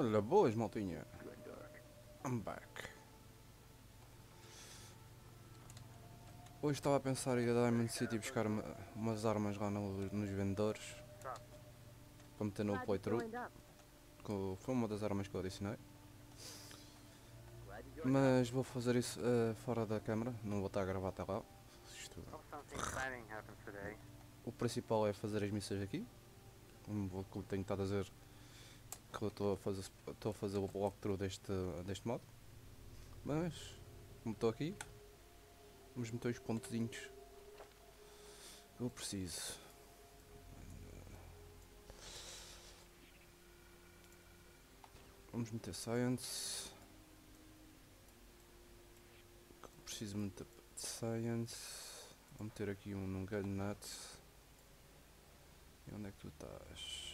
Olha, boas, maltinha. I'm back. Hoje estava a pensar em ir a Diamond City buscar umas armas lá nos vendedores para meter no playthrough. Foi uma das armas que eu adicionei. Mas vou fazer isso fora da câmara, não vou estar a gravar até lá. O principal é fazer as missões aqui. Como eu tenho estado a dizer que eu estou a fazer o walkthrough deste modo. Mas, como estou aqui, vamos meter os pontozinhos que eu preciso. Vamos meter Science. Preciso meter Science. Vou meter aqui num Gun Nut. E onde é que tu estás?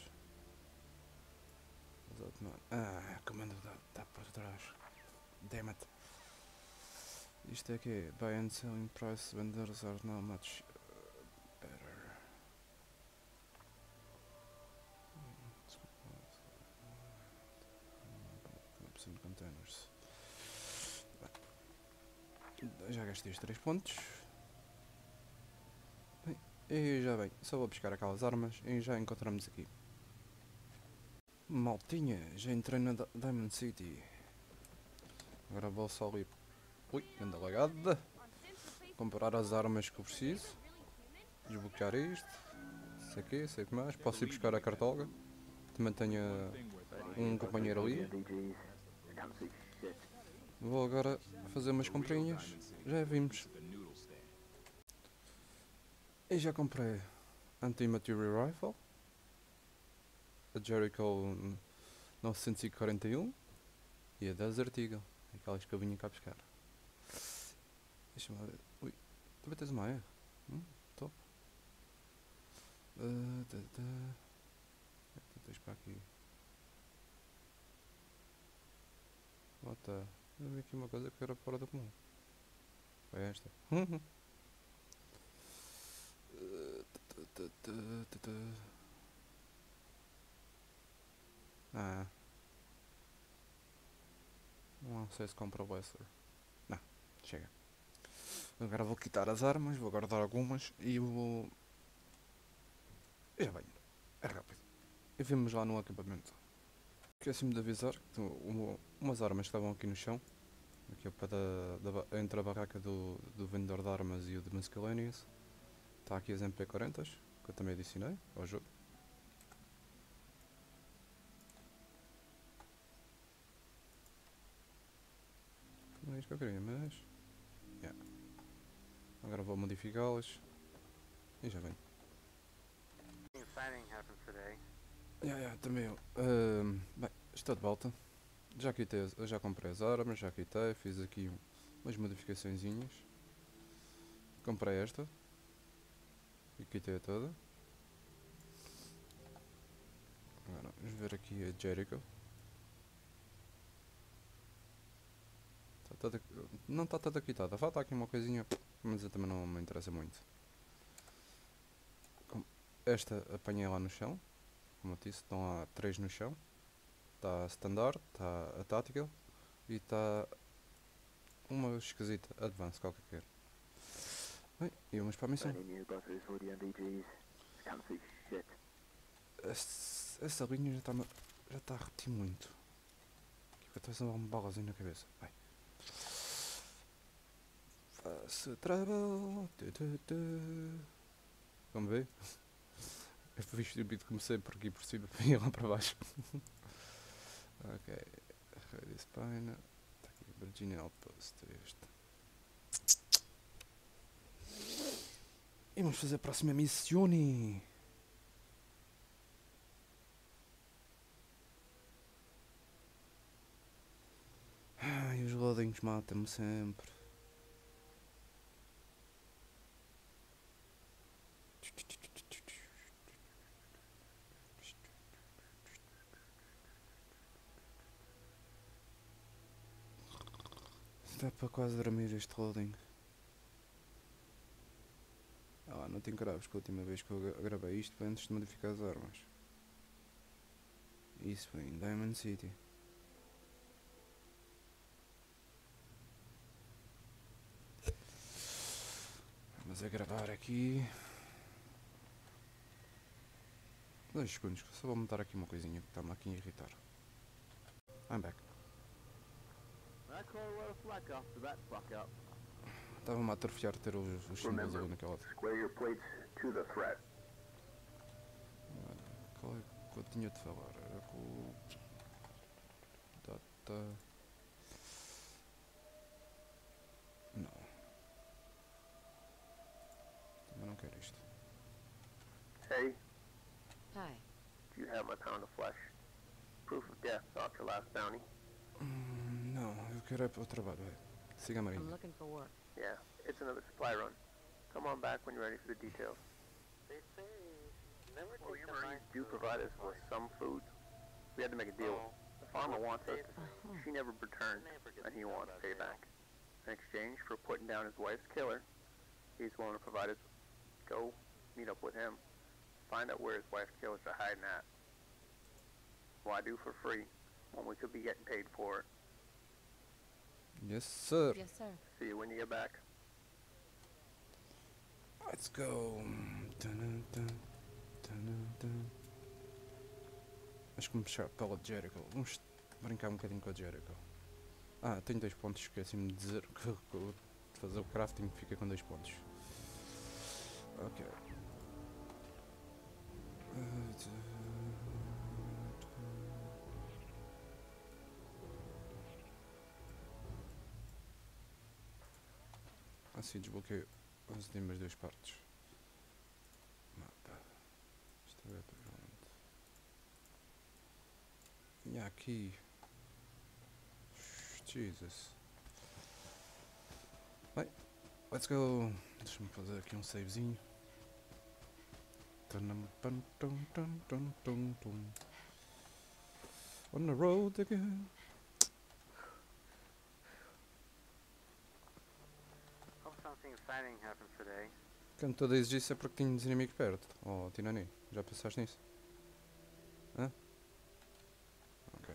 Ah, comando está por trás. Damn it. Isto é que buy and selling price vendors are not much better. Containers. Já gastei os 3 pontos. Bem, e já bem, só vou buscar aquelas armas e já encontramos aqui. Maltinha, já entrei na Diamond City. Agora vou só ali. Ui, anda lagada. Comprar as armas que eu preciso. Desbloquear isto. Sei que, sei que mais. Posso ir buscar a cartoga. Também tenho um companheiro ali. Vou agora fazer umas comprinhas. Já vimos. E já comprei Anti-Material Rifle. A Jericho 941 e a Desert Eagle, aquelas que eu vinha cá buscar. Deixa-me ver. Ui, também tens uma AR? Top. Tens para aqui. Eu vi aqui uma coisa que era fora do comum. Foi esta. Ah. Não sei se compra o Wester. Não, chega. Agora vou quitar as armas, vou guardar algumas e vou... Já venho. É rápido. E vimos lá no acampamento. Esqueci-me de avisar que umas armas estavam aqui no chão. Aqui ao pé entre a barraca do vendedor de armas e o de Miscellaneous. Está aqui as MP40s, que eu também adicionei ao jogo. Não é isto que eu queria, mas... Yeah. Agora vou modificá-las. E já venho. Também eu. Bem, estou de volta. Já comprei as armas, já quitei, fiz aqui umas modificaçõezinhas. Comprei esta. E quitei-a toda. Agora vamos ver aqui a Jericho. Não está toda quitada, falta aqui uma coisinha, mas eu também não me interessa muito. Esta apanhei lá no chão, como eu disse, estão há 3 no chão. Está a Standard, está a Tactical e está uma esquisita, Advance qualquer. Bem, e vamos para a missão. Essa linha já está a repetir muito. Aqui vai estar a dar uma balazinha na cabeça. Vai. Faça trabalho. Vamos ver? Eu fui estúpido, comecei por aqui por cima e ia lá para baixo. Ok. Ready Spine. Está aqui, Virginia Outpost. Este. E vamos fazer a próxima missão. Ai, os loadings matam-me sempre. Está para quase dormir este loading. Não tenho cravos, que a última vez que eu gravei isto foi antes de modificar as armas. Isso foi em Diamond City. Vamos a gravar aqui. 2 segundos, só vou mudar aqui uma coisinha que está-me aqui a irritar. I'm back. Estava-me a atrofiar ter os símbolos ali naquela lado. Qual é que eu tinha de falar? Era com o... Data... Não. Também não quero isto. Hey, Hi. do you have my pound of flesh? Proof of death off your last bounty? Não, eu quero é para o trabalho, é. Siga a I'm Marinha. looking for work. Yeah, it's another supply run. Come on back when you're ready for the details. They say never Well, take you the Marines knife do to provide us with some food. We had to make a deal. Oh, The farmer wants us. Oh. She never returned, and he wants payback. In exchange for putting down his wife's killer, he's willing to provide us. Go meet up with him. Find out where his wife's killers are hiding at. Why do for free when we could be getting paid for it? Yes, sir. Yes, sir. See you when you get back. Let's go. Dun, dun, dun, dun. Acho que me puxar pela Jericho. Vamos brincar um bocadinho com a Jericho. Ah, tenho 2 pontos, esqueci-me de dizer que de fazer o crafting fica com 2 pontos. Ok. Assim desbloqueio as últimas 2 partes. Mapa. Isto é background. E aqui. Jesus. Bem, let's go. Deixa-me fazer aqui um savezinho. On the road again. Hope something exciting happens today. Quando tu dizes isso é porque tínhamos inimigos perto. Oh, Tinani, já pensaste nisso? Hã? Ok.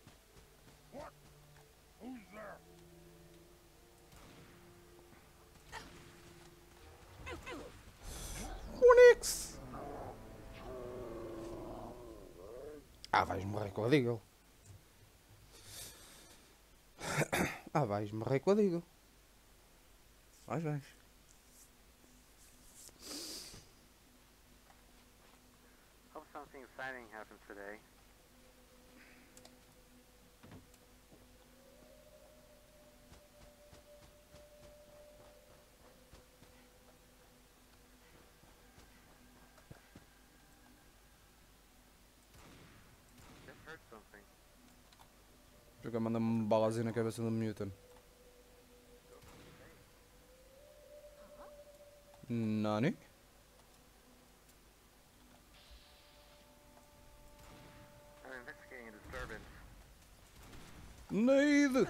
Unix! Ah, vais morrer com a Deagle. Ah, vais morrer com a Deagle. Vais. Hope something exciting happens today. Just heard something. Joga manda-me uma balazinha na cabeça do Mutant. Nani? I'm investigating a disturbance. Neide!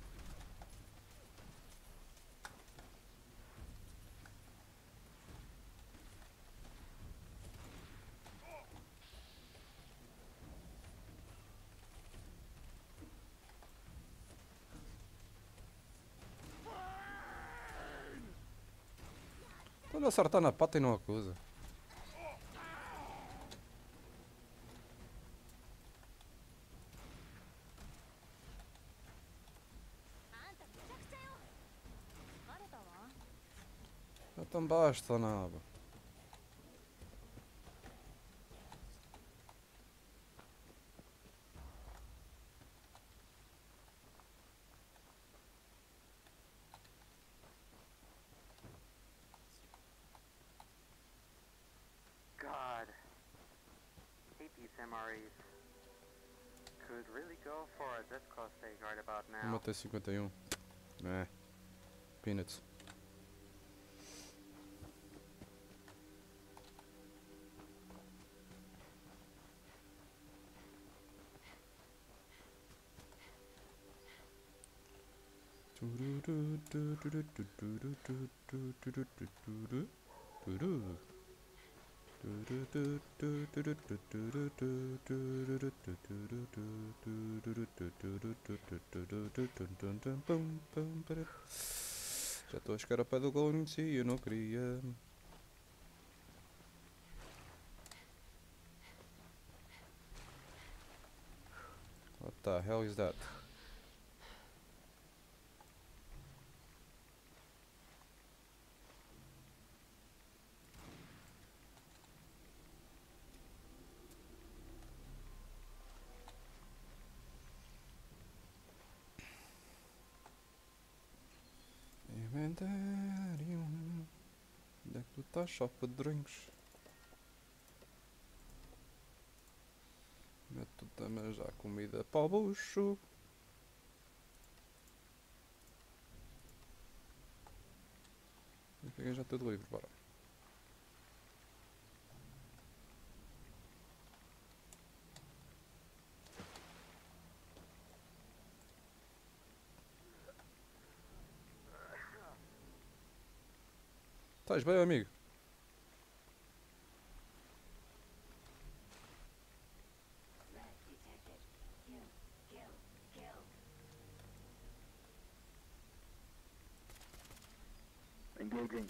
Quando acertar na pata e não acusa. Então basta, nada. God. Hate these MREs. Could really go for a death cross take right about now. Matei 51. É. Peanuts. Já estou a chegar ao pé do Golden e eu não queria. What the hell is that? Inventário. Onde é que tu estás, só padrinhos? Meto também já comida para o bucho. E fiquei já tudo livre, bora. Estás bem, amigo? Engaging.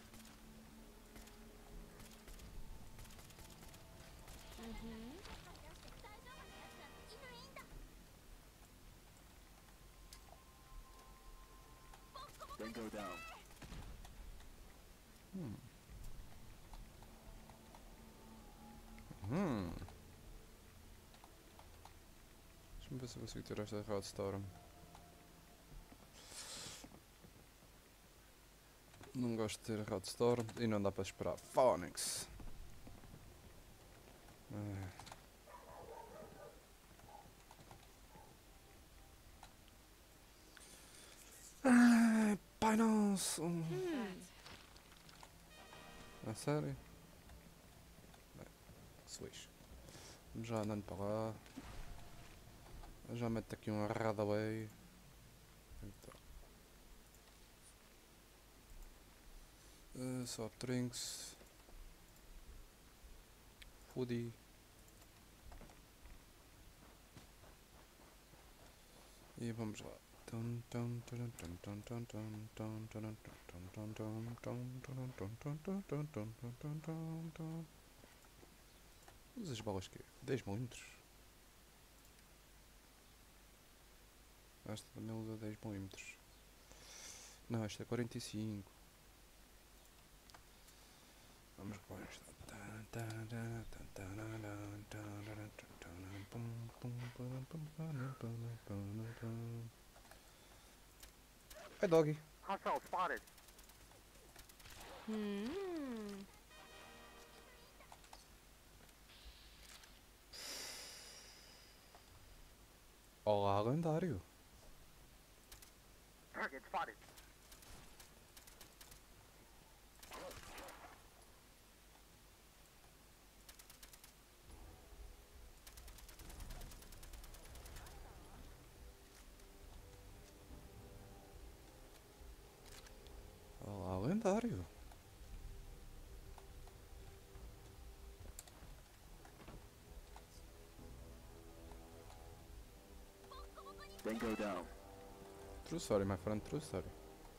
Then go down. Deixa-me ver se eu consigo tirar esta Rodstorm. Não gosto de ter Rodstorm e não dá para esperar. Phoenix! Ai, pai nosso! A sério? Switch. Já andando para lá. Já meto aqui um Radaway. Então. Soft drinks. Foodie. E vamos lá. Usas balas que 10 milímetros? Esta também usa 10 milímetros. Não, esta é 45. Vamos pôr esta. Hey doggy. Hostile spotted. Olá, lendário. Target spotted. Olá, lendário. Then go down. True story, my friend, true story.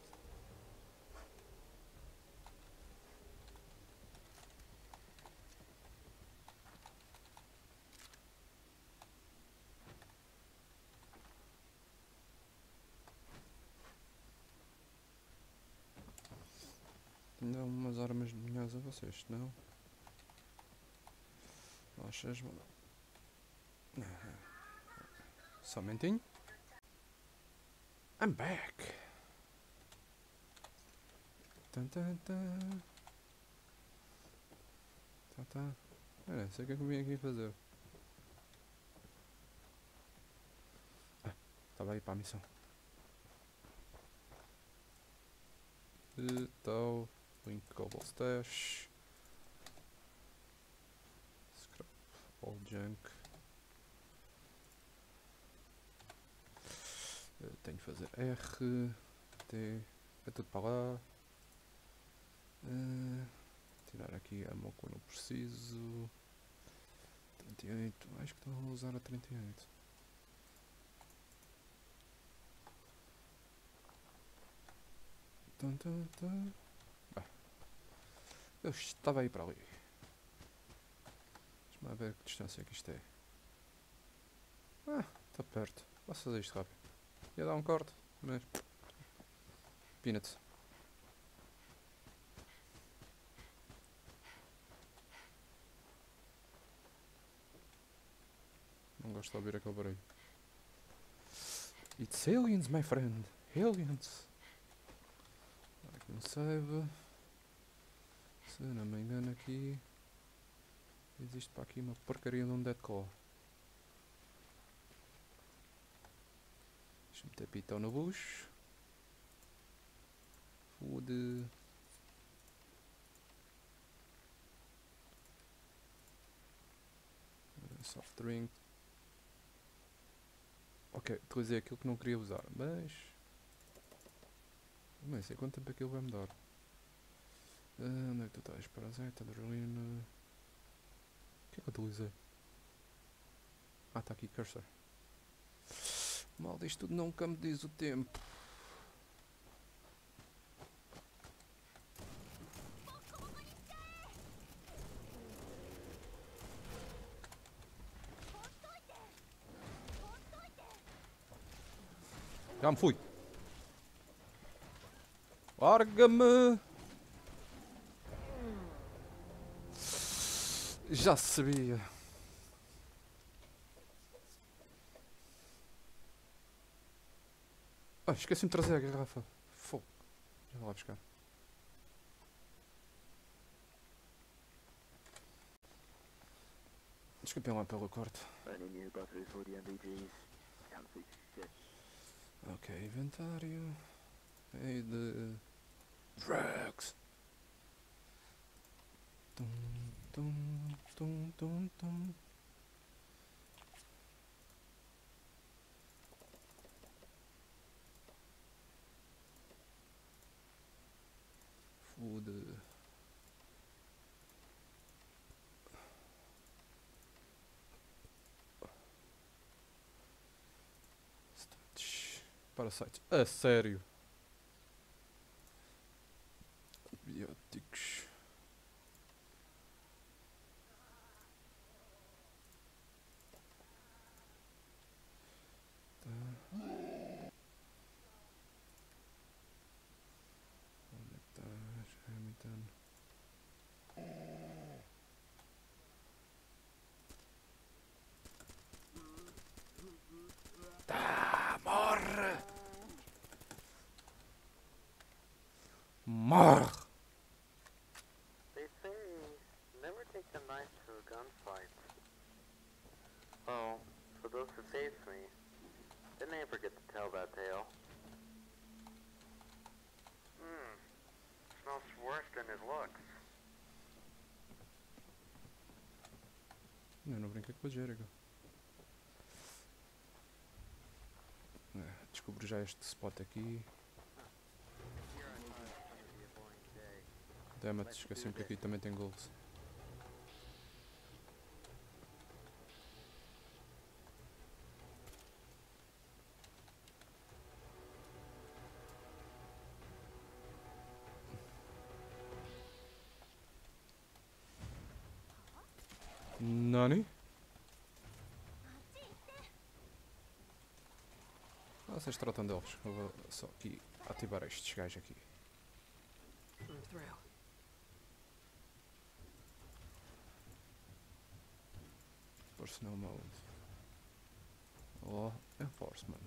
Tenho umas armas melhores a vocês, não? Achas? Só um momentinho. I'm back. Tá. Era, sei o que é que eu vim aqui fazer. Estava aí para a missão. E tal. Link Global Stash. Scrap. All junk. Tenho que fazer R. T. É tudo para lá. Tirar aqui a ammo quando preciso. 38. Acho que estou a usar a 38. Ah, eu estava aí para ali. Deixa-me lá ver que distância que isto é. Ah, está perto. Posso fazer isto rápido. Ia dar um corte, mas... Peanuts. Não gosto de ouvir aquele barulho. It's aliens, my friend. Aliens. Aqui um save. Se não me engano aqui... Existe para aqui uma porcaria de um dead call. Deixa-me ter pitão no bucho. Food. Soft drink. Ok, estou a dizer aquilo que não queria usar, mas... Não sei quanto tempo aquilo vai me dar. Onde é que tu estás? Parasite, adrenalina... O que é que eu utilizei? Ah, está aqui, cursor. Mal disto tudo nunca me diz o tempo. Já me fui. Larga-me. Já sabia. Ah, esqueci-me de trazer a garrafa. Fogo. Já vou lá buscar. Desculpem lá pelo corte. Ok, inventário. E de... Drugs. Tum, tum, tum, tum, tum. Food. Stats. Parasites. A sério. Antibióticos. Tá. Onde é que estás, Hamilton? Tá, morre! Morre! They say never take a knife to a gunfight. Well, for those who face me, they never get to tell that tale. Smells worse than it looks. Eu não brinquei com a Jericho. Descubro já este spot aqui. Dammit, esqueci-me que aqui também tem goals. Nani? Ah, vocês tratam deles. Eu vou só aqui ativar estes gajos aqui. Personal mode. Law enforcement.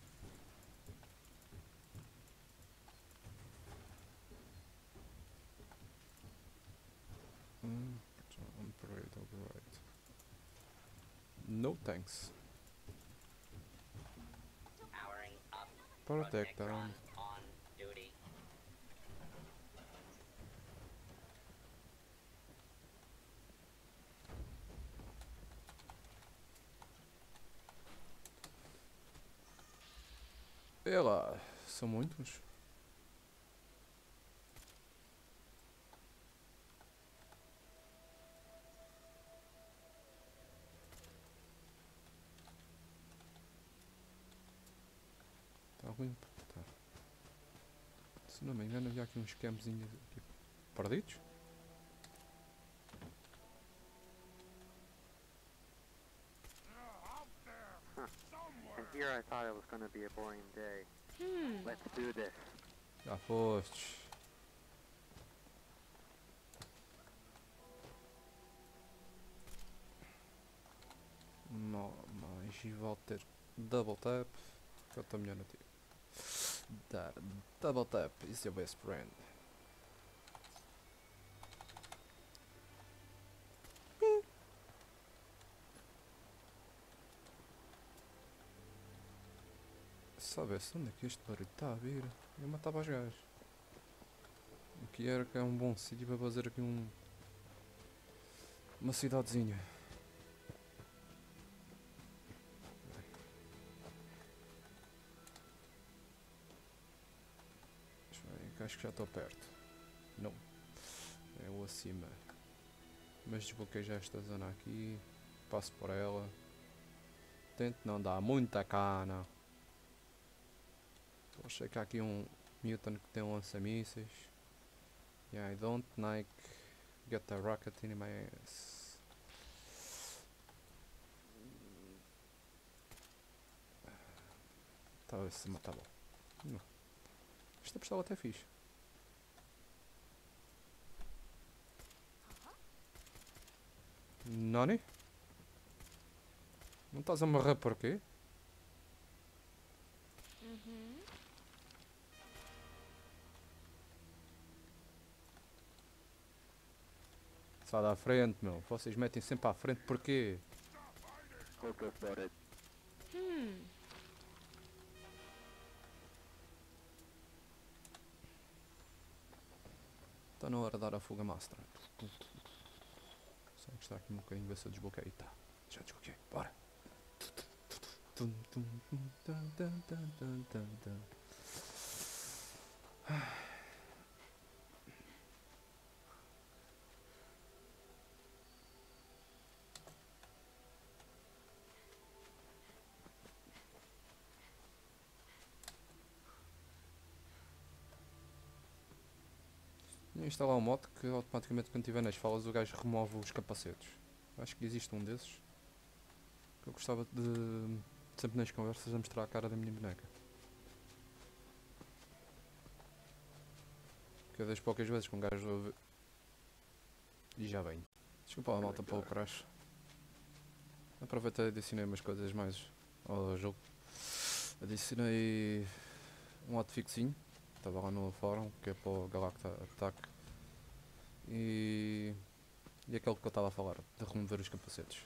On parade, override. No thanks. Powering up. Protector. On duty. E lá, são muitos. Tá limpo? Tá. Se não me engano havia aqui uns campzinhos aqui perdidos. And here I thought it was gonna be a boring day. Let's do this. Já fostes. Mais e volta double tap. Que eu estou melhor no tiro. Double tap is your best friend. Sabe-se onde é que este barulho está a vir? Eu matava os gajos. O que era que é um bom sítio para fazer aqui uma cidadezinha. Deixa eu ver, que acho que já estou perto. Não. É o acima. Mas desbloqueei já esta zona aqui. Passo por ela. Tento não dar muita cana. Vou checar aqui um mutant que tem um lança-mísseis. Yeah, I don't like get a rocket in my ass. Talvez se matar bom. Não. Esta pistola até é fixe. Nani? Não estás a morrer por quê? Sai da frente, meu. Vocês metem sempre à frente porquê? Está na hora de dar a fuga master. Só que está aqui um bocadinho, ver se eu desbloqueio. Tá, já desbloqueei. Bora. Vou instalar um modo que automaticamente quando estiver nas falas o gajo remove os capacetes. Acho que existe um desses. Que eu gostava de sempre nas conversas a mostrar a cara da minha boneca. Que é das poucas vezes que um gajo ouve. E já vem. Desculpa a malta pelo crash. Aproveitei e adicionei umas coisas mais ao jogo. Adicionei um hotfixinho. Estava lá no fórum, que é para o Galacta Attack. E aquele que eu estava a falar, de remover os capacetes.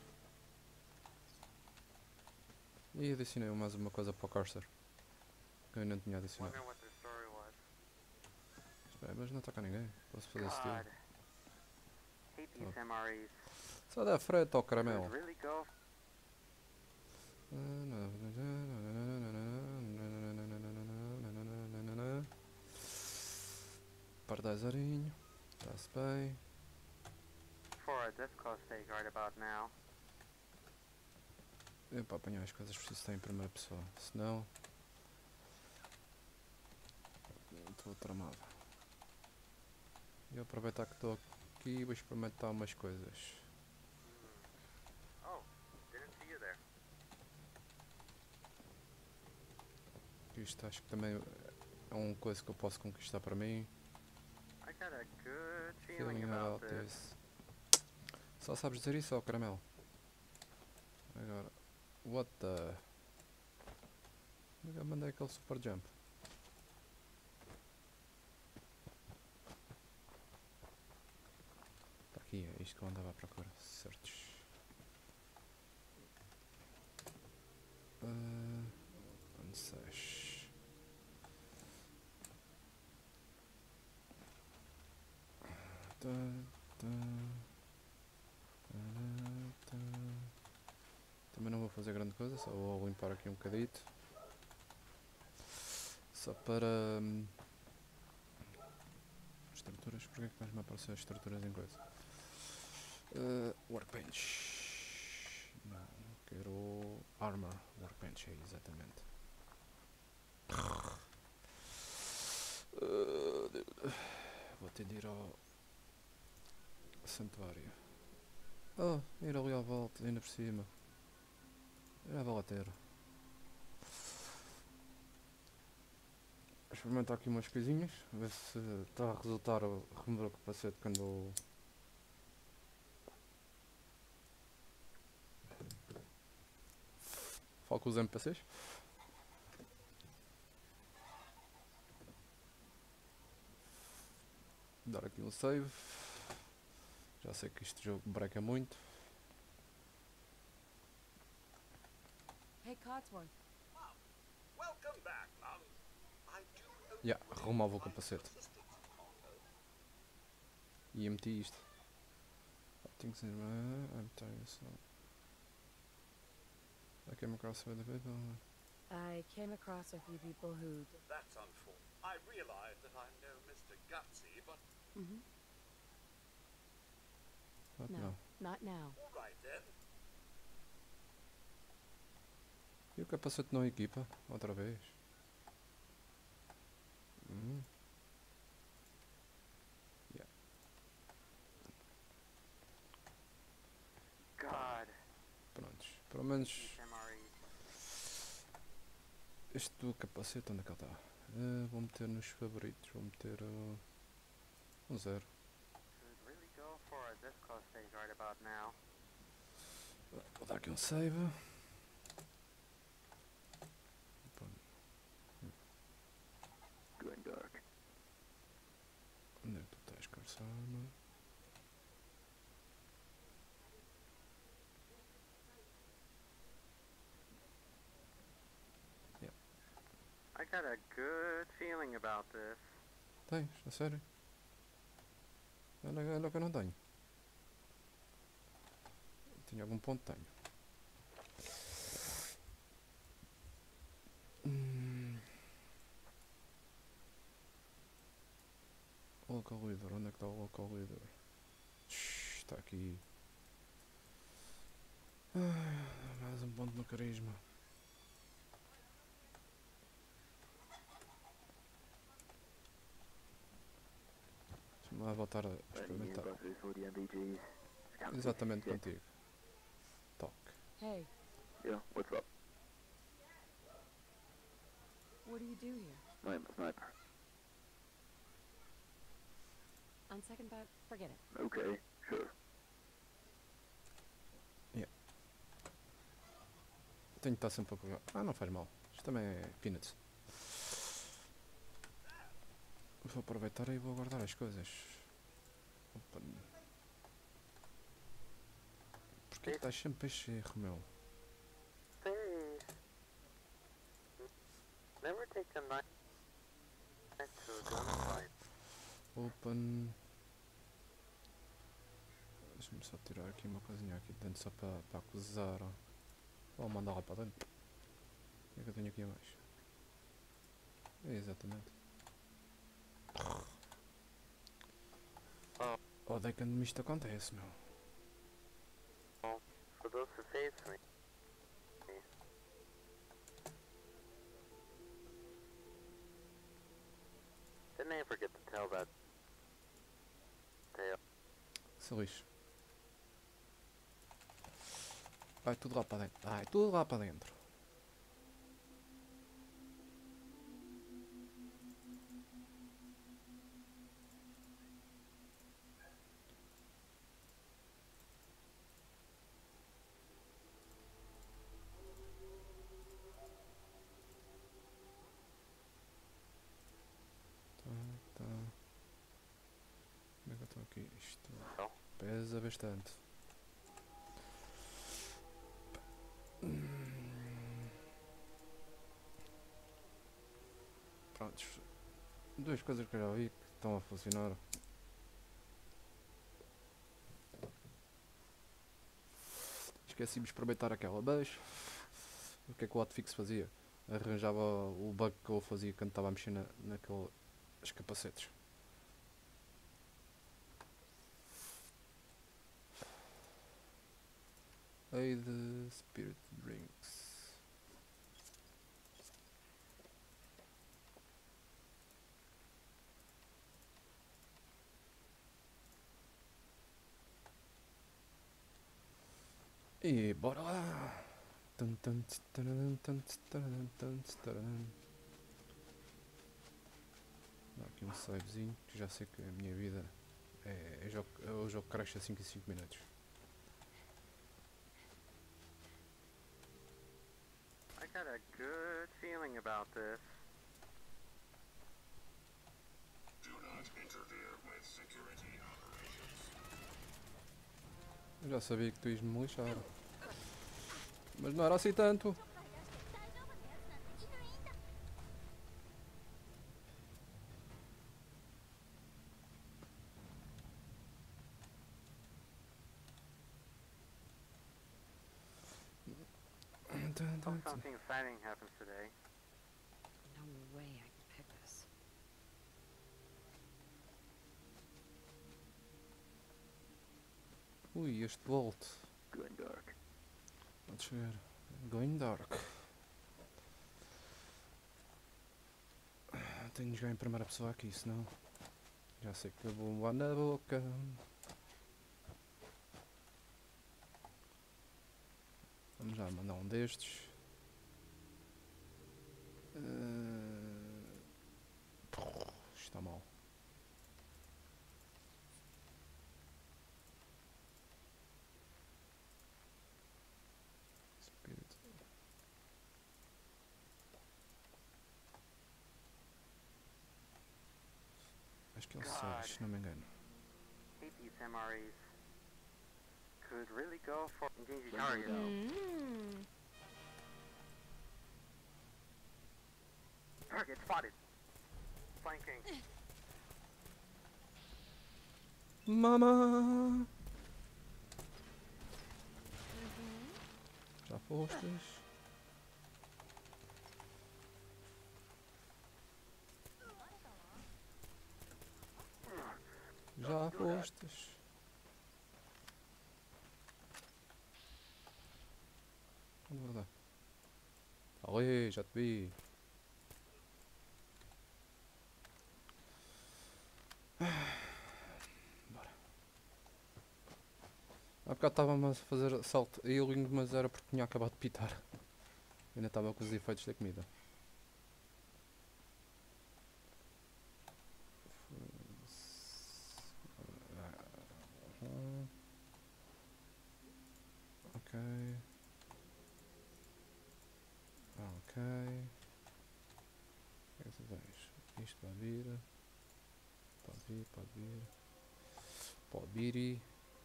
E adicionei mais uma coisa para o Cursor, que eu ainda não tinha adicionado. Wonder what the story was. Espera, mas não toca ninguém, posso fazer steal. God. Hate these MREs. Só dá frete ao caramelo. Could really go. Pardazarinho, está-se bem. For a disco stake right about now. Eu para apanhar as coisas preciso estar em primeira pessoa, senão estou tramado. E aproveitar que estou aqui e vou experimentar umas coisas. Oh, didn't see you there. Isto acho que também é uma coisa que eu posso conquistar para mim. I got a good Feeling feeling about about this. this. Só sabes dizer isso, ó caramelo? Agora, what the... Eu mandei aquele super jump. Tá aqui, é isto que eu andava à procura. Certos. Anseios. Também não vou fazer grande coisa, só vou limpar aqui um bocadito. Só para... estruturas, porque é que mais me apareceu as estruturas em coisa? Workbench. Não, quero armor. Workbench, é exatamente. ter de ir ao santuário. Oh, ir ali à volta, ainda por cima. Já vale a ter. Experimentar aqui umas coisinhas, ver se está a resultar o remover o capacete quando eu... falo com os NPCs. Dar aqui um save. Já sei que este jogo breca muito. Hey, Codsworth. Welcome back, Mum. I do hope Já, you arrumava o find capacete. assistance in Congo. E meti isto. Tenho que ser... I'm tired, so... I came across with a bit of... I came across a few people who... That's unfortunate. I realize that I'm no Mr. Gutsy, but Mm-hmm. What No, now? not now. all right then. E o capacete não equipa? Outra vez? Yeah. God, Prontos. Pelo menos these MREs. este do capacete, onde é que ele está? Vou meter nos favoritos. Vou meter um 0. Could really go for a disco stage right about now. Vou dar aqui um save. Going dark. Onde é que tu estás, Carsano? I got a good feeling about this. Tens? A sério? Olha que eu não tenho. Tenho algum ponto? Tenho. Local leader, onde é que está o local leader? Está aqui. Mais um ponto no carisma. Deixa-me lá voltar a experimentar. Exatamente contigo. Toque. Hey, Yeah, what's up? what do you do here? I'm a sniper. On second thought, forget it. Okay, sure. Tenho que estar sempre a pegar. Não faz mal. Isto também é peanuts. Vou aproveitar e vou guardar as coisas. Opa. Porquê que estás sempre a esse erro, meu? They never take the night to a gunfight. Open. Deixa-me só tirar aqui uma coisinha aqui de dentro só para acusar. Vou mandar lá para dentro. O que é que eu tenho aqui a mais? Exatamente. Odeio quando isto acontece, meu. For those who face me. Didn't I forget to tell that tale? Se lixe. Vai tudo lá para dentro. Vai tudo lá para dentro. Tá. Como é que eu estou aqui? Isto Oh. pesa bastante. Prontos. Duas coisas que eu já vi que estão a funcionar. Esqueci-me de aproveitar aquela base. O que é que o hotfix fazia? Arranjava o bug que eu fazia quando estava a mexer naqueles capacetes. Aid Spirit Drinks. E bora lá! Tum, tum, tss, taradum, tum, tss, taradum, tum, tss, taradum. Dá aqui um savezinho, que já sei que a minha vida é o jogo que cresce a 5 em 5 minutos. I got a good feeling about this. Eu já sabia que tu ias me lixar. Mas não era assim tanto. Hope something exciting happens today. No way I could pick this. Ui, este Bolt. Going dark. Pode chegar. Going dark. Tenho de jogar em primeira pessoa aqui, senão já sei que eu vou lá na boca. Vamos já mandar um destes. Está mal. Spirit. Acho que é o 6, se não me engano. Hate these MREs. Could really go for engaging target. Target spotted. Flanking. Mama! Já fostes? Já fostes? Guarda. Ali, já te vi. Bora. Há bocado estava-me a fazer assalto a healing, mas era porque tinha acabado de pitar. Ainda estava com os efeitos da comida. Ok. Ok. O que é que tu tens? Isto pode vir. Pode vir, pode vir. Pode vir e...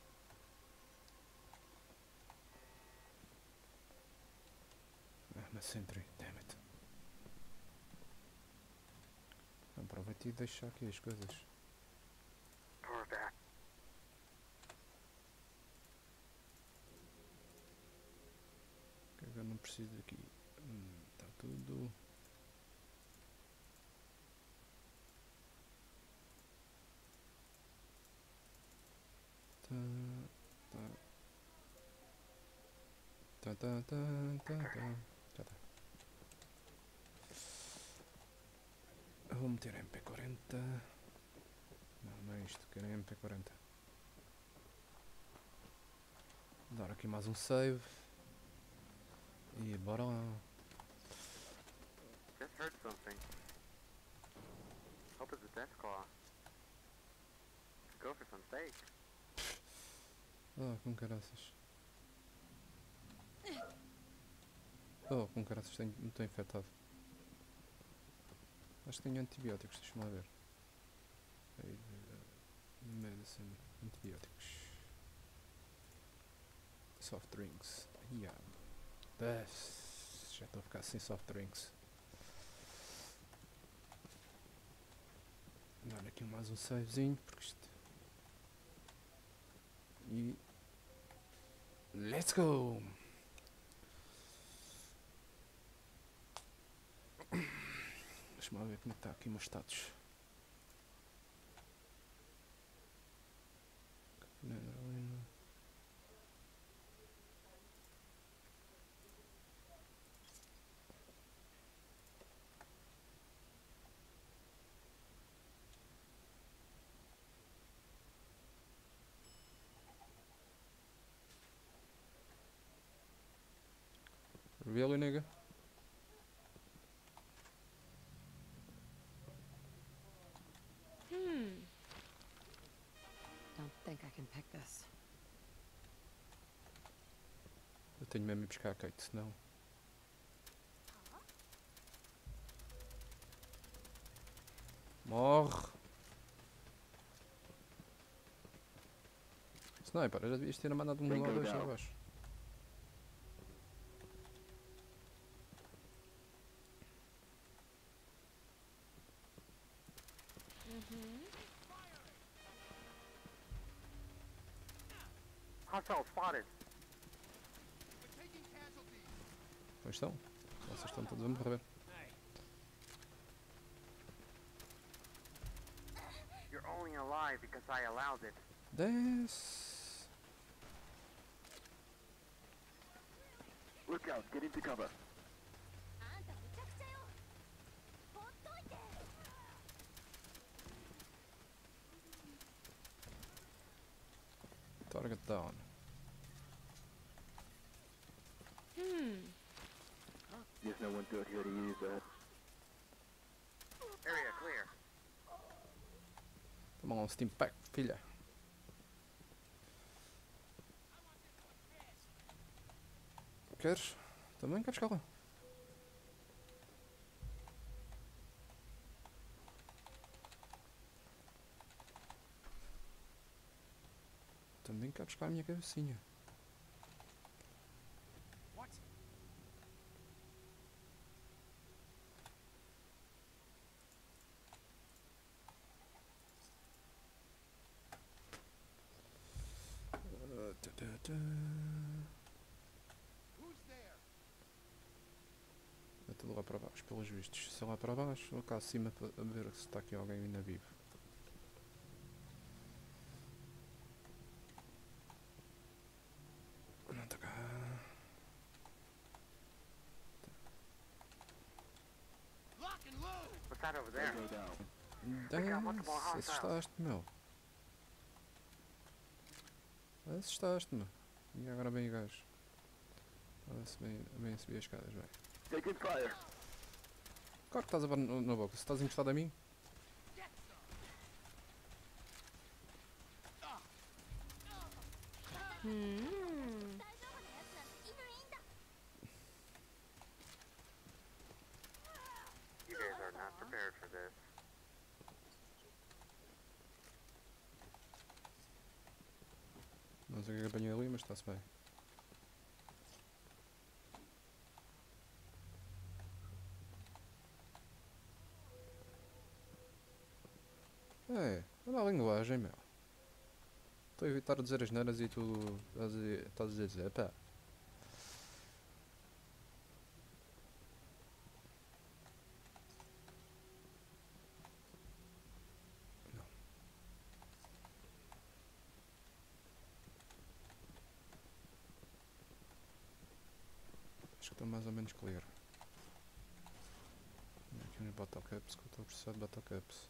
uma sentry, damn it. Aproveita e deixa aqui as coisas. Power back. Que eu não preciso daqui. Está tudo. Tá. Tá, tá, tá, tá, tá. Já tá. Eu vou meter MP40. Não, não é isto, quero MP40. Dar aqui mais um save. E bora lá. Just heard something. Hope it's a death claw. Go for some steak. Oh, com caraças. Oh, com caraças, estou infectado. Acho que tenho antibióticos, deixa-me lá ver. Medicine, antibióticos. Soft drinks. Yeah. Já estou a ficar sem soft drinks. Dar aqui mais um savezinho, porque isto... E... let's go! Deixa-me lá ver como é que está aqui o meu status. Really, nigga? Don't think I can pick this. Eu tenho mesmo de buscar a Kate, senão. Morre! Sniper, já devias ter mandado um Bingo ou dois down. abaixo. Hostile spotted. Pois estão. Vocês estão todos a morrer. You're only alive because I allowed it. Desce! Look out, get into cover. Target down. There's no one good here to use that. Area clear. Toma lá um Steam Pack, filha. Queres? Também queres cala? Também quero buscar a minha cabecinha. É tudo lá para baixo, pelos vistos. Se é lá para baixo, vou cá acima para ver se está aqui alguém ainda vivo. Não está cá. What's that over there? Bingo down. Desce, assustaste-me, meu. Assustaste-me. E agora vem o gajo. Olha se bem subir as escadas, vai. Taking fire. Claro que estás a ver na boca. Se estás encostado a mim, You guys are not prepared for this. não sei o que apanhei ali, mas está-se bem. É, olha a linguagem, meu. Estou a evitar dizer as neiras e tu estás a dizer, pá. Não. Acho que estou mais ou menos clear. Aqui uns bottocaps, que eu estou a precisar de bottocaps.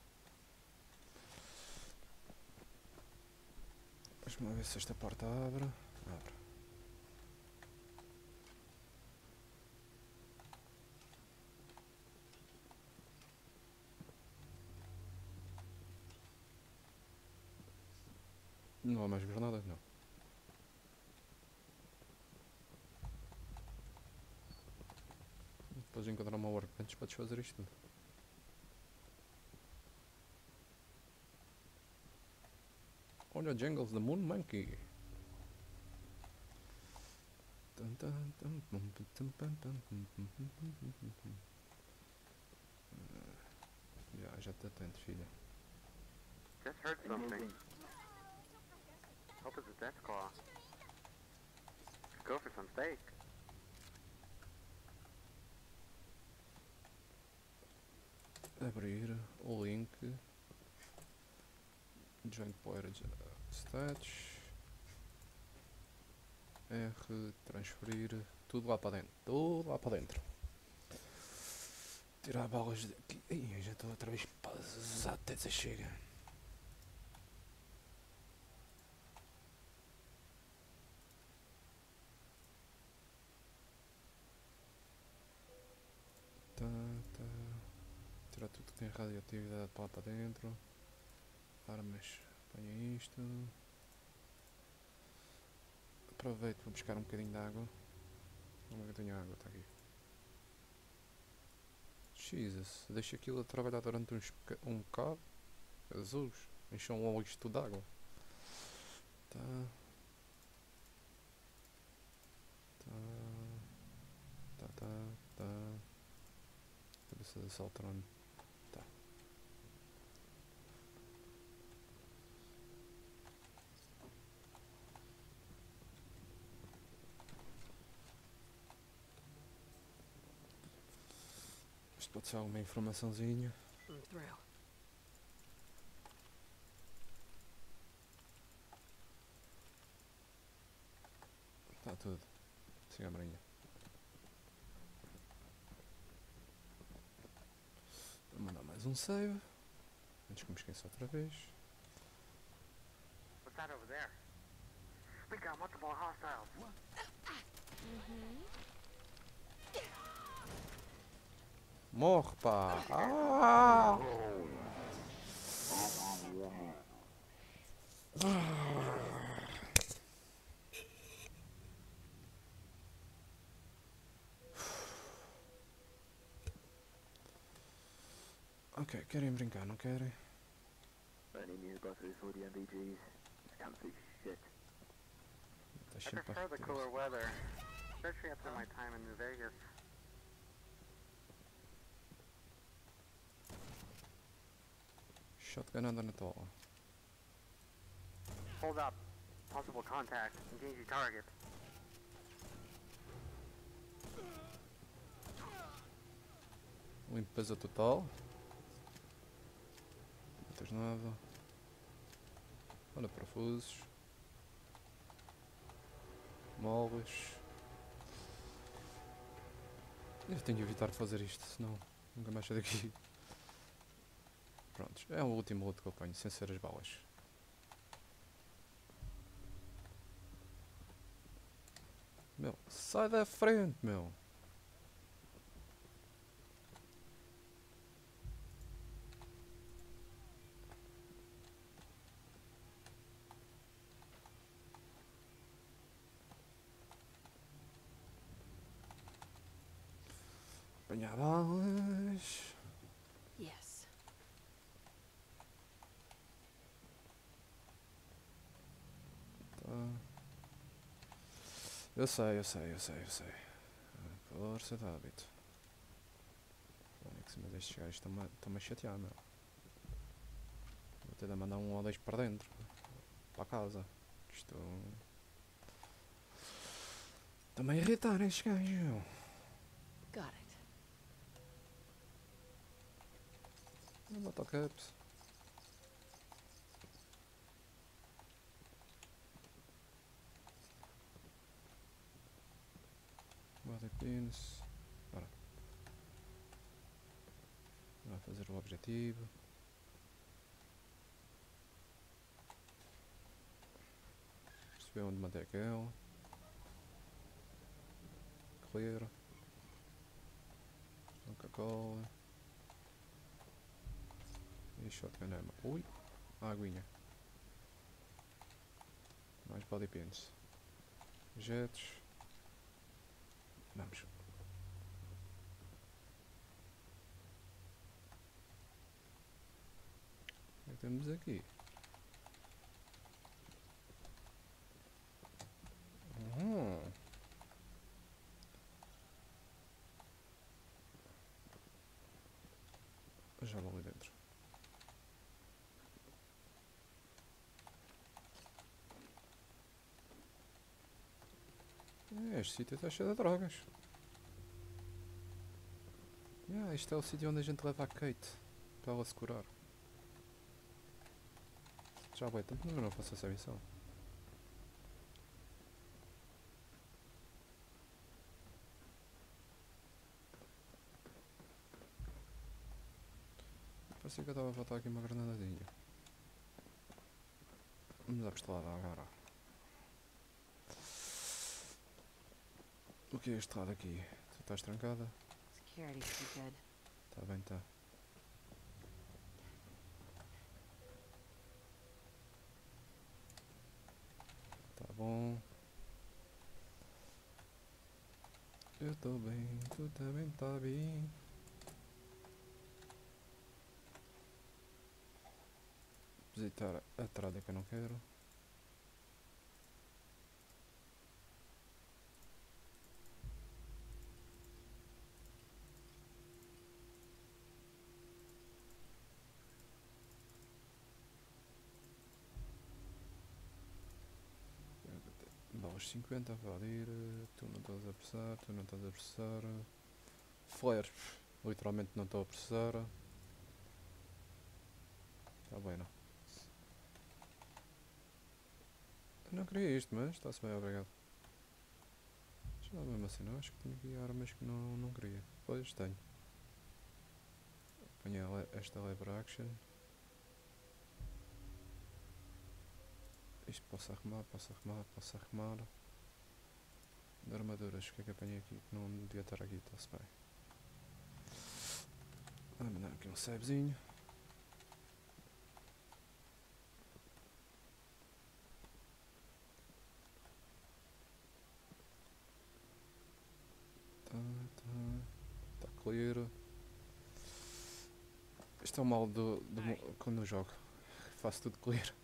Deixa-me ver se esta porta abre. Abre. Não há mais granadas, não. Depois de encontrar uma workbench podes fazer isto tudo. Olha Jangles the Moon Monkey. Já está atento, filha. Just heard something. Engaging. Hope it's a death claw. Could go for some steak. Abrir o link. Joint player stats. R, transferir, tudo lá para dentro, tudo lá para dentro. Tirar balas daqui. Ih, já estou outra vez pesado até se chega. tirar tudo que tem radioatividade para lá para dentro. Armas, apanha isto. Aproveito para buscar um bocadinho de água. Onde é que eu tenho água? Está aqui. Jesus, deixa aquilo a trabalhar durante um bocado. Jesus, encham logo isto tudo de água. Tá. Tá. Cabeça de Saltron. Tá. Isto pode ser alguma informaçãozinha. I'm through. Está tudo. Siga a marinha. Vou mandar mais um save. Antes que me esqueça outra vez. What's that over there? We got multiple hostiles. Morre, pá! Ah! Ok, querem brincar, não querem? Any new buses for the MVGs? Can't see shit. I Deixem para prefer the repetir cooler isso. weather, especially after my time in New Vegas. Shotgun anda na tola. Hold up. Possible contact. Engage your target. Limpeza total. Não tens nada. Olha, parafusos. Moles. Eu tenho de evitar fazer isto, senão nunca mais saio daqui. Prontos, é o último loot que eu ponho, sem ser as balas. Meu, sai da frente, meu! Apanhar balas. Yes. Tá. Eu sei. Força de hábito. Fónix, mas estes gajos estão-me a chatear, meu. Vou ter de mandar um ou dois para dentro. Para casa. Isto... Estão-me a irritar estes gajos, meu. Got it. Não bota caps. Body pins. Bora. Vai fazer o objetivo. Perceber onde mandei aquele. Clear. Coca-Cola. E shotgun ammo. Ui! A aguinha. Mais body pins. Jetos. Vamos. O que é que temos aqui? Já vou ali dentro. Este sítio está cheio de drogas. Este é o sítio onde a gente leva a Kate para ela se curar. Já vai tanto, mas não faço essa missão. Parecia que eu estava a faltar aqui uma granadazinha. Vamos à pistolada agora. O que é este lado aqui? Tu estás trancada? Security's too good. Tá bem, tá. bom. Eu tô bem, tu também tá bem. Visitar a trada que eu não quero. Balas 50 pode ir. Tu não estás a precisar, tu não estás a precisar. Flares, literalmente não estou a precisar. Está bem, não. Eu não queria isto, mas está-se bem, obrigado. Já mesmo assim, não acho que tinha aqui armas que não queria. Pois tenho. Apanhei esta lever action. Isto posso arrumar, posso arrumar, posso arrumar. De armaduras, o que é que apanhei aqui? Que não devia estar aqui, está-se bem. Vou mandar aqui um savezinho. Tá clear. Isto é o mal quando eu jogo. Faço tudo clear.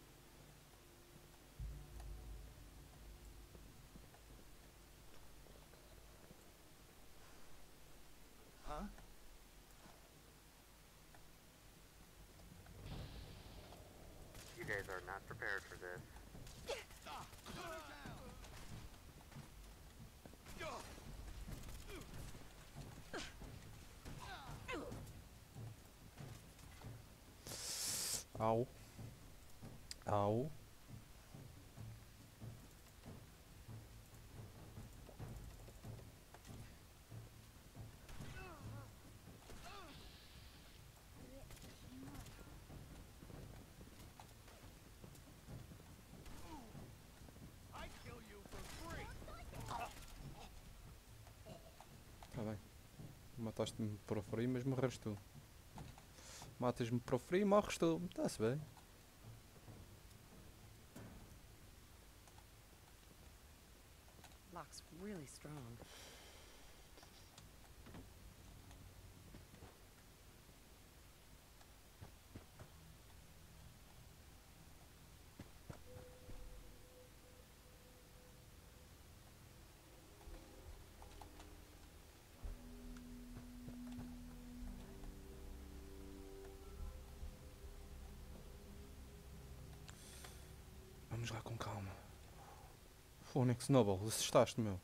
You guys are not prepared for this. Au. Au. Tá bem. Mataste-me por frio, mas morres tu. Matas-me por frio e morres tu. Está-se bem. Lock's really strong. Vamos lá com calma. Phoenix Noble, assustaste, meu.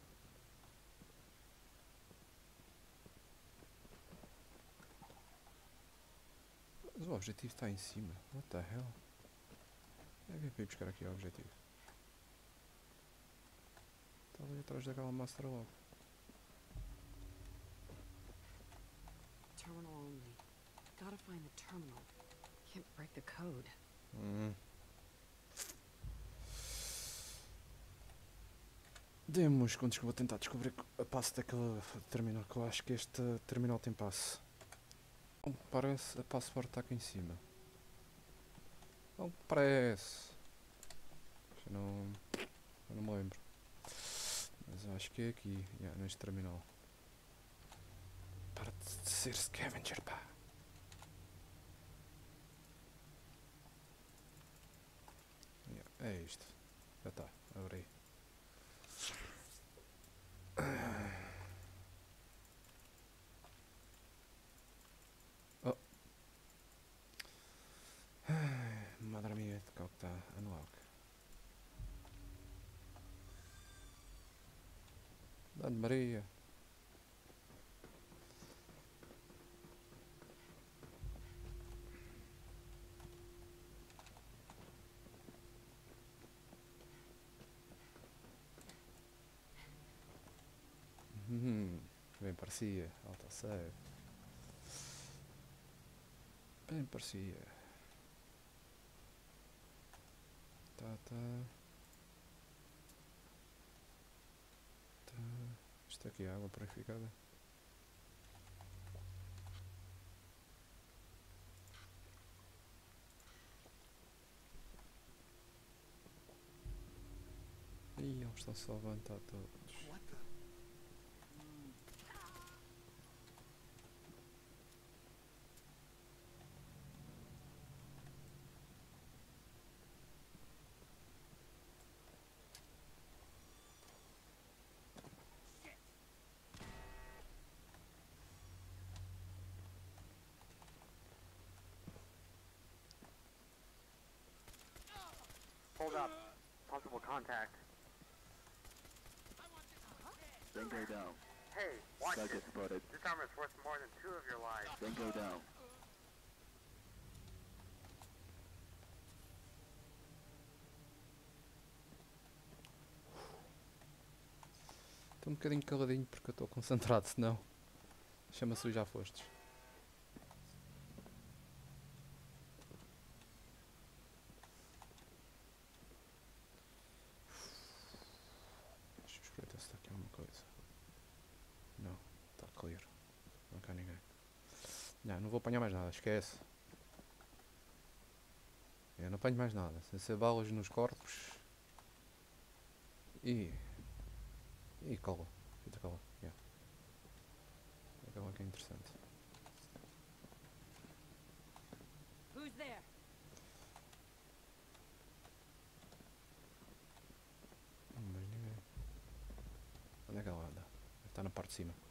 Mas o objetivo está em cima. What the hell? É que é para ir buscar aqui o objetivo. Está ali atrás daquela Master Lock. Terminal only. Gotta find the terminal. Can't break the code. Dê-me uns segundos que eu vou tentar descobrir a passe daquele terminal, que eu acho que este terminal tem passe. Como parece, a password está aqui em cima. Como parece. Eu não me lembro. Mas eu acho que é aqui, neste terminal. Para de ser scavenger, pá. É isto. Já está, abri. Oh. Madre mia, de qual que está? Unlock. Dane Maria. Bem parecia, autosave. Bem parecia. Tá. Isto aqui é água purificada. Eles estão-se a levantar todos. Hold up. Possible contact. Then go down. Hey, watch That it. gets spotted. This armor is worth more than 2 of your lives. Then go down. Estou um bocadinho caladinho porque eu estou concentrado, senão chama-se o já fostes. Deixa eu espreitar se está aqui alguma coisa. Não, está clear. Não há cá ninguém. Não vou apanhar mais nada, esquece. Eu não apanho mais nada, sem ser balas nos corpos. E cola. Fita cola, yeah. Aquela que é interessante. Who's there? Mais ninguém. Onde é que ela anda? Deve estar na parte de cima.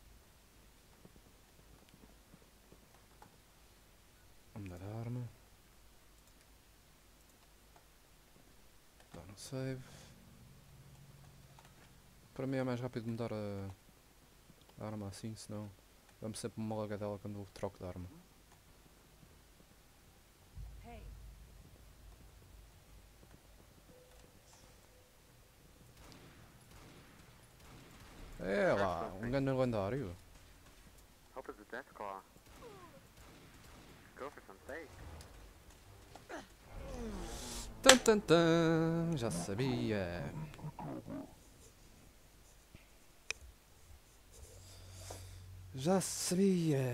Vamos dar a arma. Dá no save. Para mim é mais rápido mudar a arma assim, senão vamos sempre uma lagadela quando eu troco de arma. Hey, É lá, um grande lendário. Hope it's a death claw. Go for some steak. Tan tan tan, já sabia. Já sabia.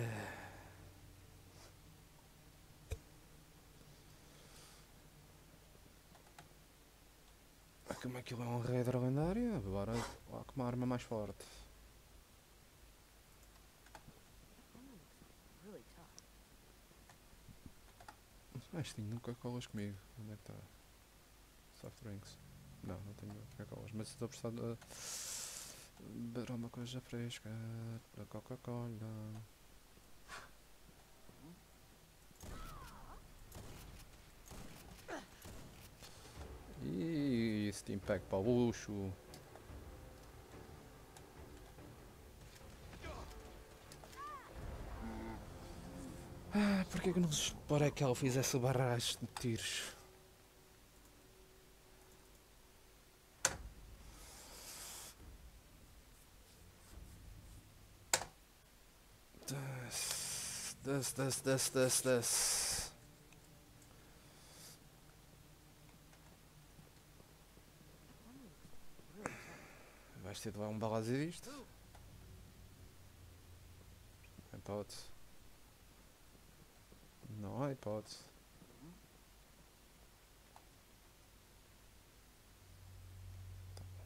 Como aquilo é um raider lendário, agora lá com uma arma mais forte. really tough. Mas tenho Coca-Colas comigo. Onde é que está? Soft drinks. Não tenho Coca-Colas, mas estou a precisar de beber uma coisa fresca da Coca-Cola. E Steam Pack para o luxo. Porquê que não se para que ela fizesse barragem de tiros? This. Vais ter de levar um balazo disto? Não há hipótese. Não há hipótese. Tá bom.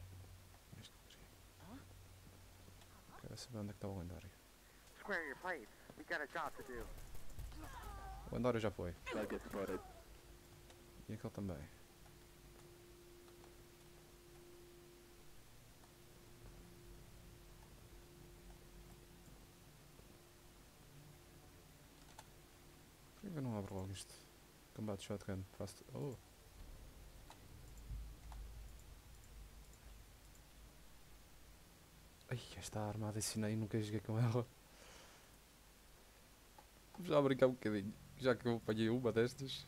Quero saber onde é que está o lendário. Square your plates. We got a job to do. O lendário já foi. That gets spotted. E aquele também. Por que eu não abro logo isto? Combate shotgun. Faço. Oh! Ai, esta arma adicionei e nunca joguei com ela. Vou já brincar um bocadinho. Já que eu apanhei uma destas.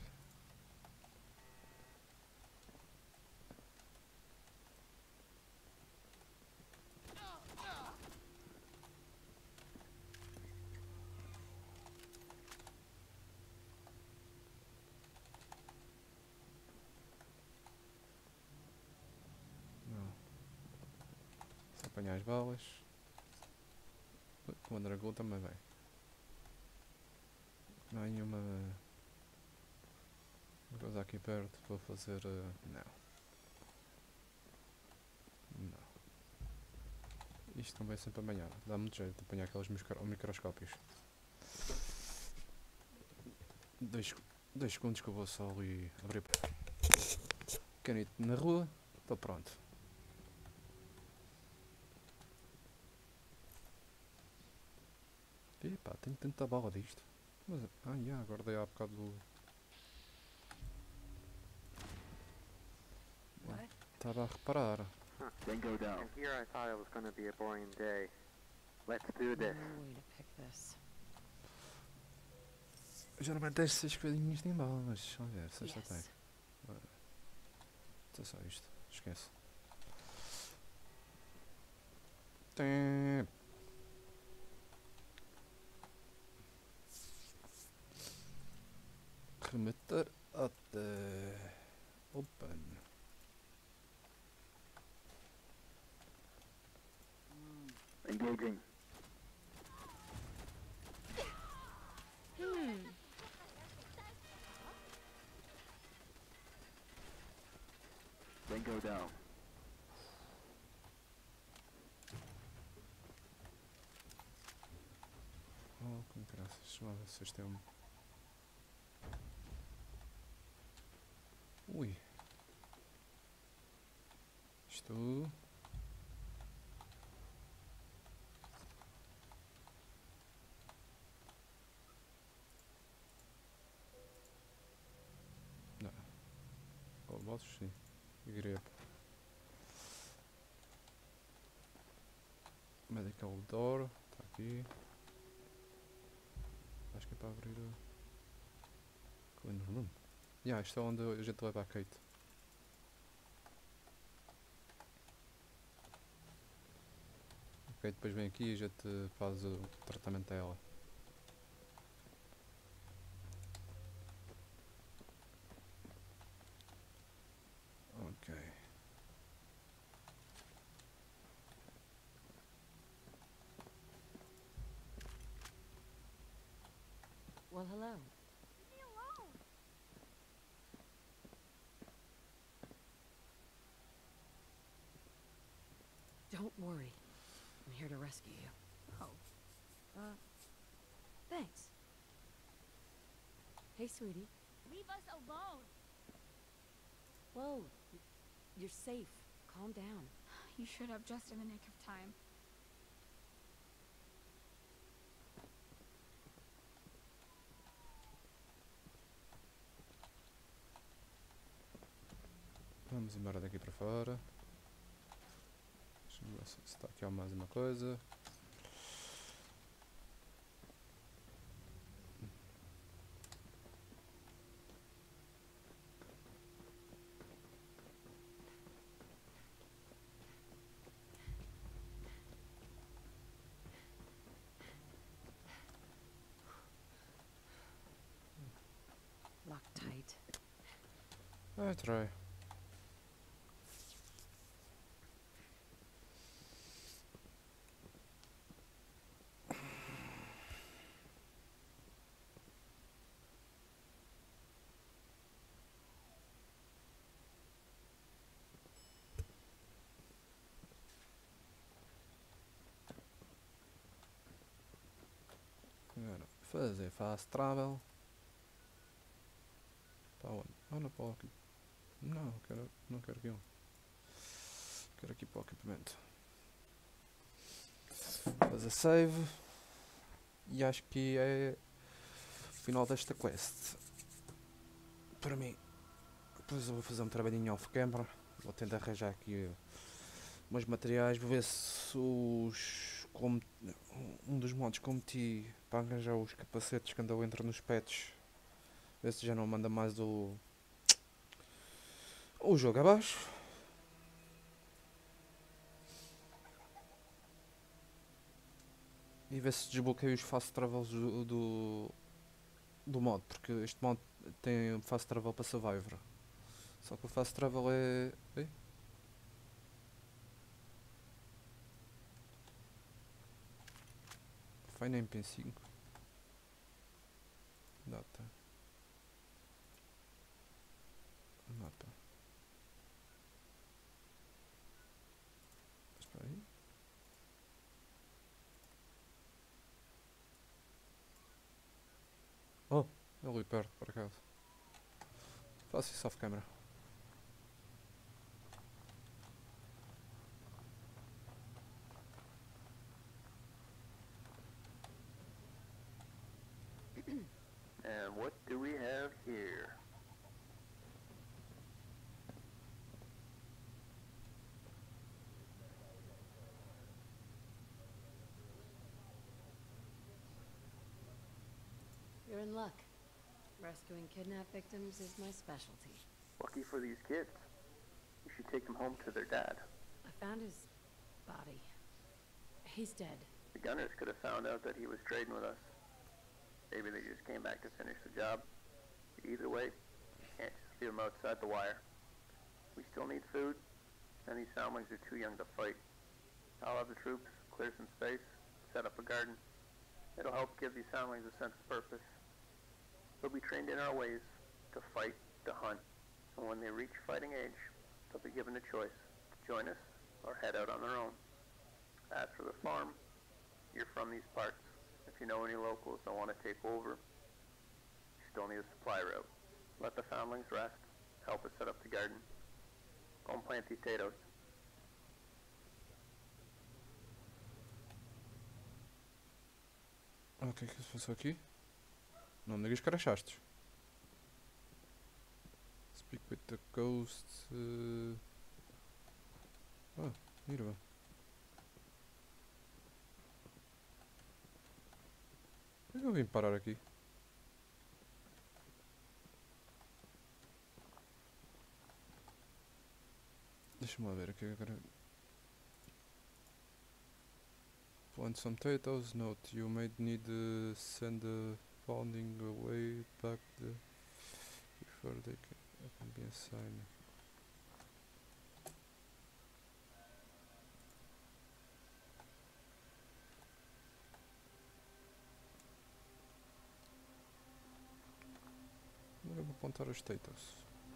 Não. Se apanhar as balas. Com a Dragão também vai. Não há nenhuma coisa aqui perto para fazer. Não. Isto convém sempre apanhar. Dá muito jeito de apanhar aqueles microscópios. 2 segundos que eu vou só ali abrir canito na rua. Estou pronto. Epá, tenho tanta bala disto. Mas, agora dei há bocado do... What? Estava a reparar. Then go down. And here I thought it was going to be a boring day. Let's do this. No way to pick this. Geralmente tens 6 coisinhas de bala, mas deixa eu ver se esta tem. Yes. É só isto. Esquece. Tem. Remeter até. Open. Engaging. Then go down. Oh, com graças. Deixa eu ver se este é um. Ui. Isto. Não. Oh, botos sim. E grep. Medical door. Está aqui. Acho que é para abrir o. Clean room. Isto é onde a gente leva a Kate. Ok, depois vem aqui e a gente faz o tratamento dela. Ok. Well, hello. Don't worry. I'm here to rescue you. Oh. Thanks. Hey, sweetie. Leave us alone. Whoa. You're safe. Calm down. You showed up just in the nick of time. Vamos embora daqui para fora. Deixa-me ver se está aqui mais uma coisa. Lock tight. I try. Agora, fazer fast travel. Para onde? Ah, não, para o aqui. Não, não quero aquilo. Quero aqui para o equipamento. Fazer save. E acho que é o final desta quest. Para mim. Depois eu vou fazer um trabalhinho off camera. Vou tentar arranjar aqui umas materiais. Vou ver se um dos modos que eu meti para arranjar os capacetes que andam entre nos patches. Ver se já não manda mais o jogo abaixo. E ver se desbloqueio os fast travels do mod, porque este mod tem fast travel para Survivor. Só que o fast travel é... Foi na MP5. Data. Mapa. Espera aí. Oh, é ali perto, por acaso. Faço isso off-camera. And what do we have here? You're in luck. Rescuing kidnapped victims is my specialty. Lucky for these kids. You should take them home to their dad. I found his body. He's dead. The Gunners could have found out that he was trading with us. Maybe they just came back to finish the job. Either way, you can't just leave them outside the wire. We still need food, and these foundlings are too young to fight. I'll have the troops clear some space, set up a garden. It'll help give these foundlings a sense of purpose. They'll be trained in our ways, to fight, to hunt, and when they reach fighting age, they'll be given a choice, to join us or head out on their own. As for the farm, you're from these parts. If you know any locals that want to take over, you still need a supply route. Let the foundlings rest, help us set up the garden. Go and plant these potatoes. O que é que se passou aqui? Não me digas que crachaste. Speak with the ghost. Ah, mira. Por que eu vim parar aqui? Deixa-me lá ver aqui agora. Plant some potatoes. Note, you may need to send the founding away back before they can be assigned. Agora eu vou apontar os potatoes.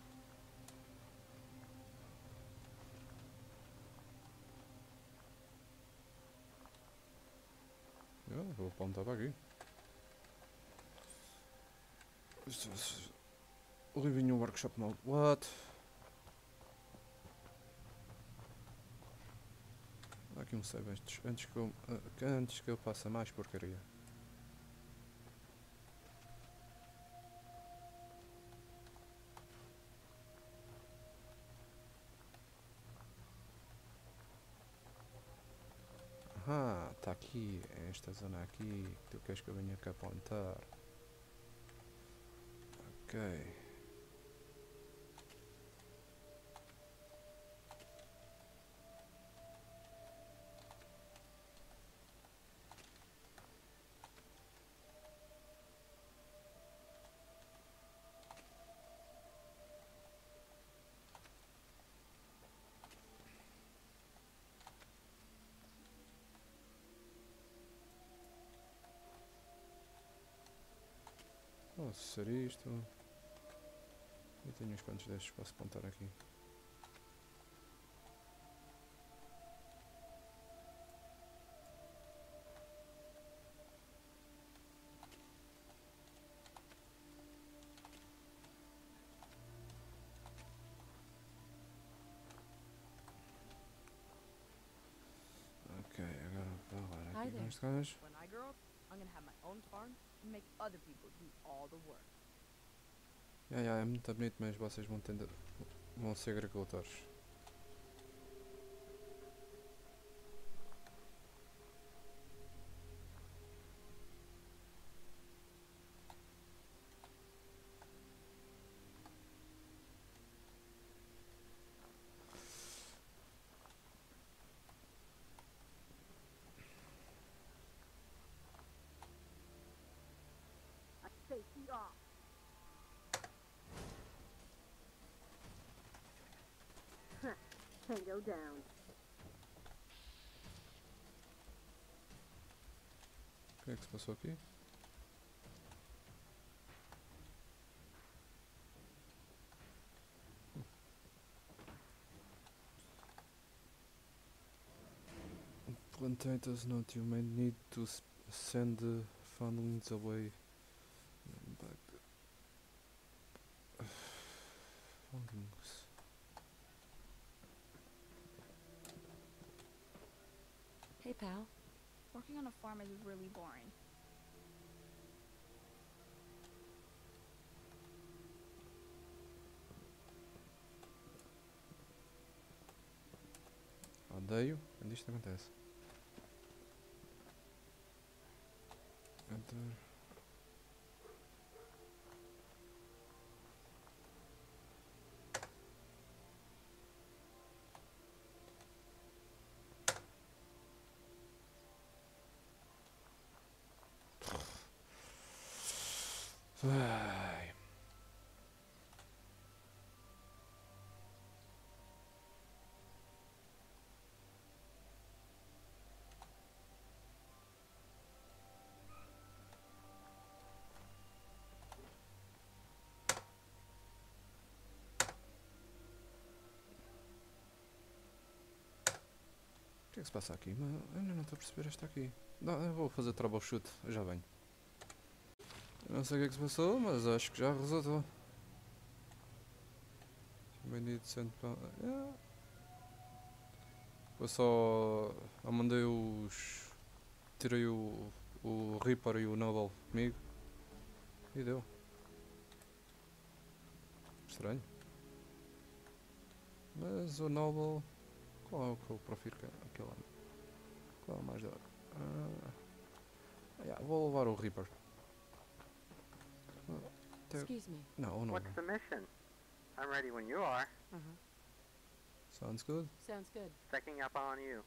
Vou apontar para aqui. Living in workshop mode. What? Dá aqui um save antes que eu passe mais porcaria. Ah, está aqui, é esta zona aqui que tu queres que eu venha cá apontar. Ok. Posso ser isto. Eu tenho uns quantos destes que posso apontar aqui. Ok, agora vou rolar Hi aqui there. mais gajo. When I grow up, I'm gonna have my own farm and make other people do all the work. É muito bonito, mas vocês vão ser agricultores. Tango down. O que é que se passou aqui? Plantators note, you may need to send the foundlings away. Fondings. Hey, pal. Working on a farm is really boring. Odeio quando isto acontece. Enter. Ai. O que é que se passa aqui? Mas eu ainda não estou a perceber esta aqui. Não, eu vou fazer troubleshoot, eu já venho. Eu não sei o que é que se passou, mas acho que já resultou. Bendito sendo para. Eu só. Eu mandei os. Tirei o Reaper e o Noble comigo. E deu. Estranho. Mas o Noble. Qual é o que eu prefiro que aquele ano? Qual é o mais da hora? Vou levar o Reaper. Excuse me. Não, o Noble. What's the mission? I'm ready when you are. Sounds good? Sounds good. Checking up on you.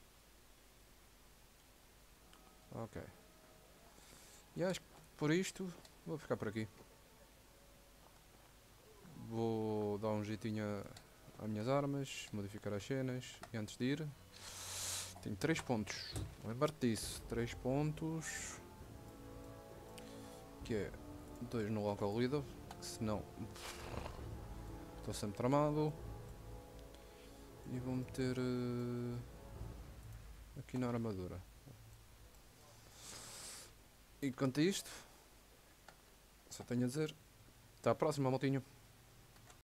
Ok. E acho que por isto vou ficar por aqui. Vou dar um jeitinho às minhas armas, modificar as cenas e antes de ir tenho 3 pontos. Lembra-te disso, 3 pontos que é 2 no local leader, que senão estou sempre tramado. E vou meter aqui na armadura. E quanto a isto, só tenho a dizer, até à próxima, maltinho.